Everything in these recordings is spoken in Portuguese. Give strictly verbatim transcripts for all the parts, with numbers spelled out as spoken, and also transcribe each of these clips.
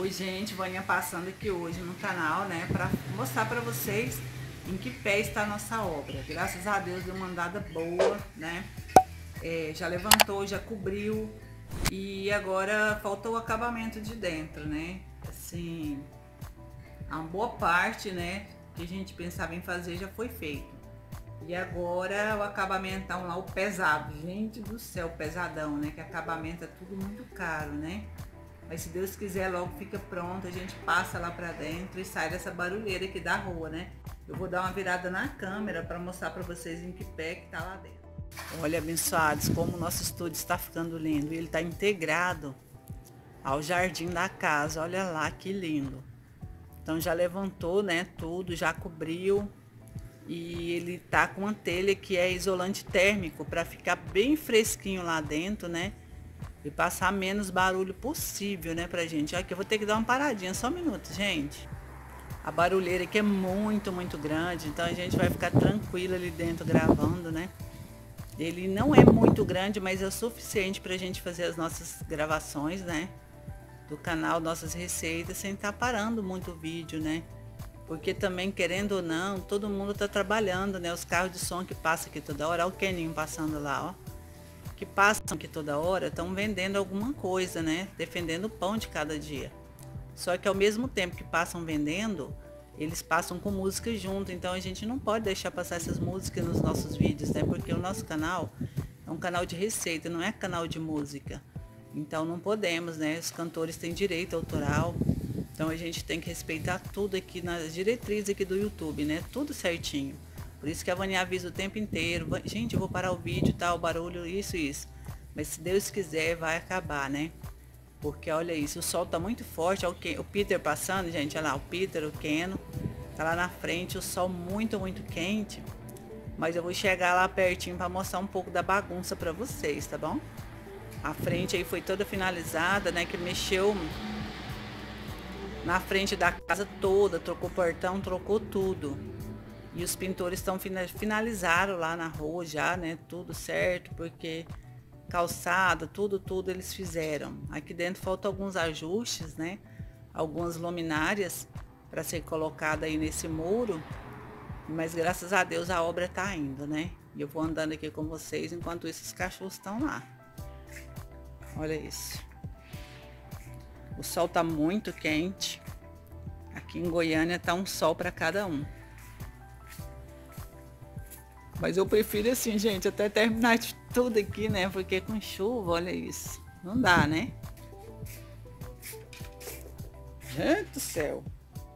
Oi gente, Vaninha passando aqui hoje no canal, né, para mostrar para vocês em que pé está a nossa obra. Graças a Deus deu uma andada boa, né, é, já levantou, já cobriu e agora falta o acabamento de dentro, né, assim, a boa parte, né, que a gente pensava em fazer já foi feito. E agora o acabamentão lá, o pesado, gente do céu, pesadão, né, que acabamento é tudo muito caro, né. Mas se Deus quiser, logo fica pronto, a gente passa lá pra dentro e sai dessa barulheira aqui da rua, né? Eu vou dar uma virada na câmera para mostrar para vocês em que pé que tá lá dentro. Olha, abençoados, como o nosso estúdio está ficando lindo. Ele está integrado ao jardim da casa, olha lá que lindo. Então já levantou, né, tudo, já cobriu. E ele tá com uma telha que é isolante térmico para ficar bem fresquinho lá dentro, né? E passar menos barulho possível, né, pra gente. Aqui eu vou ter que dar uma paradinha, só um minuto, gente. A barulheira aqui é muito, muito grande, então a gente vai ficar tranquilo ali dentro gravando, né. Ele não é muito grande, mas é o suficiente pra gente fazer as nossas gravações, né, do canal, nossas receitas, sem estar parando muito o vídeo, né. Porque também, querendo ou não, todo mundo tá trabalhando, né, os carros de som que passam aqui toda hora, olha o Keninho passando lá, ó. Que passam aqui toda hora, estão vendendo alguma coisa, né? Defendendo o pão de cada dia. Só que ao mesmo tempo que passam vendendo, eles passam com música junto. Então a gente não pode deixar passar essas músicas nos nossos vídeos, né? Porque o nosso canal é um canal de receita, não é canal de música. Então não podemos, né? Os cantores têm direito autoral. Então a gente tem que respeitar tudo aqui nas diretrizes aqui do YouTube, né? Tudo certinho. Por isso que a Vaninha avisa o tempo inteiro, gente, eu vou parar o vídeo, tá, o barulho, isso, isso. Mas se Deus quiser, vai acabar, né? Porque olha isso, o sol tá muito forte, olha o Peter passando, gente, olha lá, o Peter, o Keno, tá lá na frente, o sol muito, muito quente. Mas eu vou chegar lá pertinho para mostrar um pouco da bagunça para vocês, tá bom? A frente aí foi toda finalizada, né, que mexeu na frente da casa toda, trocou portão, trocou tudo. E os pintores estão finalizaram lá na rua já, né? Tudo certo, porque calçada, tudo, tudo eles fizeram. Aqui dentro faltam alguns ajustes, né? Algumas luminárias para ser colocada aí nesse muro. Mas graças a Deus a obra tá indo, né? E eu vou andando aqui com vocês enquanto esses cachorros estão lá. Olha isso. O sol tá muito quente. Aqui em Goiânia tá um sol para cada um. Mas eu prefiro assim, gente, até terminar de tudo aqui, né? Porque com chuva, olha isso. Não dá, né? Gente do céu.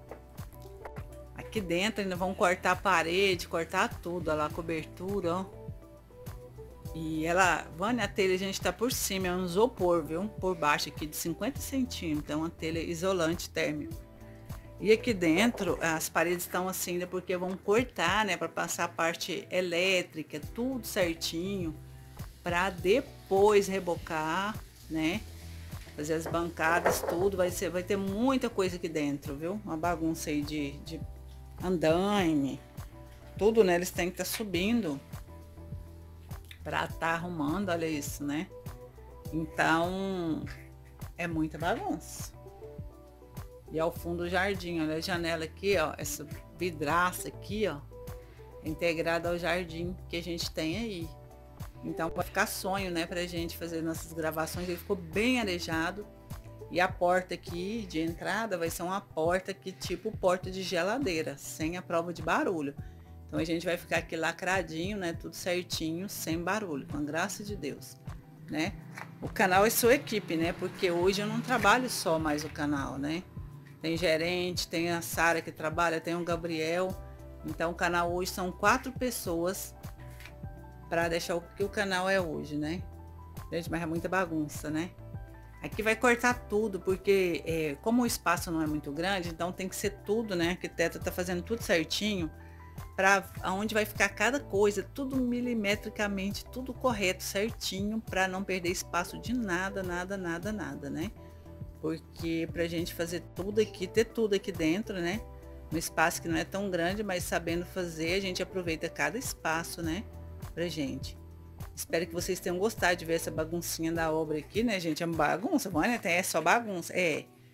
Aqui dentro ainda vão cortar a parede, cortar tudo, olha lá, a cobertura, ó. E ela, Vânia, a telha a gente tá por cima, é um isopor, viu? Por baixo aqui de cinquenta centímetros, é uma telha isolante térmico. E aqui dentro, as paredes estão assim, ainda porque vão cortar, né, para passar a parte elétrica, tudo certinho, para depois rebocar, né, fazer as bancadas, tudo, vai ser, vai ter muita coisa aqui dentro, viu? Uma bagunça aí de, de andaime, tudo, né, eles têm que estar tá subindo para estar tá arrumando, olha isso, né? Então, é muita bagunça. E ao fundo do jardim, olha a janela aqui, ó, essa vidraça aqui, ó, integrada ao jardim que a gente tem aí. Então vai ficar sonho, né, pra gente fazer nossas gravações. Ele ficou bem arejado. E a porta aqui de entrada vai ser uma porta que tipo porta de geladeira, sem a prova de barulho. Então a gente vai ficar aqui lacradinho, né, tudo certinho, sem barulho, com a graça de Deus, né? O canal é sua equipe, né, porque hoje eu não trabalho só mais o canal, né? Tem gerente, tem a Sara que trabalha, tem o Gabriel. Então o canal hoje são quatro pessoas para deixar o que o canal é hoje, né? Gente, mas é muita bagunça, né? Aqui vai cortar tudo, porque é, como o espaço não é muito grande, então tem que ser tudo, né? A arquiteta tá fazendo tudo certinho para aonde vai ficar cada coisa, tudo milimetricamente, tudo correto, certinho, para não perder espaço de nada, nada, nada, nada, né? Porque pra gente fazer tudo aqui, ter tudo aqui dentro, né? Um espaço que não é tão grande, mas sabendo fazer, a gente aproveita cada espaço, né? Pra gente. Espero que vocês tenham gostado de ver essa baguncinha da obra aqui, né, gente? É uma bagunça, mano, até é só bagunça. É.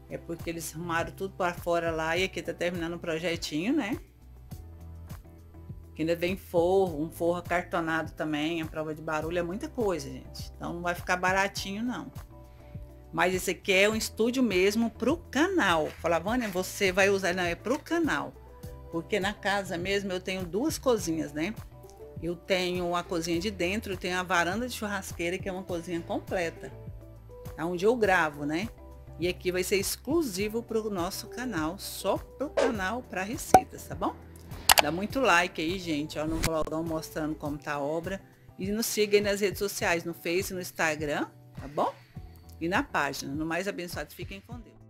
É porque eles arrumaram tudo para fora lá e aqui tá terminando o projetinho, né? Que ainda vem forro, um forro acartonado também, a prova de barulho, é muita coisa, gente. Então não vai ficar baratinho, não. Mas esse aqui é um estúdio mesmo pro canal. Fala, Vânia, você vai usar, não, é pro canal. Porque na casa mesmo eu tenho duas cozinhas, né? Eu tenho a cozinha de dentro, eu tenho a varanda de churrasqueira, que é uma cozinha completa. Onde eu gravo, né? E aqui vai ser exclusivo para o nosso canal, só para o canal, para receitas, tá bom? Dá muito like aí, gente, ó, no vlogão mostrando como tá a obra. E nos siga aí nas redes sociais, no Face, no Instagram, tá bom? E na página. No Mais Abençoados, fiquem com Deus.